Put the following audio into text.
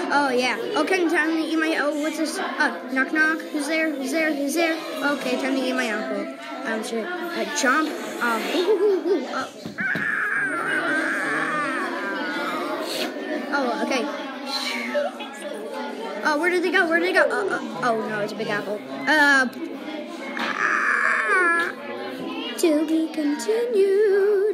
Oh, yeah. Okay, time to eat my... Oh, what's this? Knock, knock. Who's there? Who's there? Who's there? Okay, time to eat my apple. Sure. Chomp. Oh, okay. Oh, where did they go? Where did they go? Oh, no, it's a big apple. To be continued.